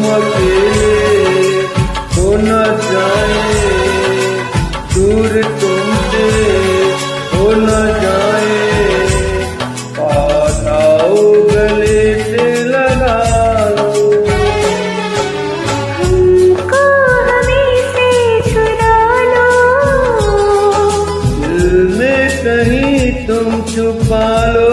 अकेले हो न जाए, दूर तुमसे हो न जाए, पास आओ गले से लगा लो। हमको हमें से चुरा लो, दिल में कहीं तुम छुपा लो।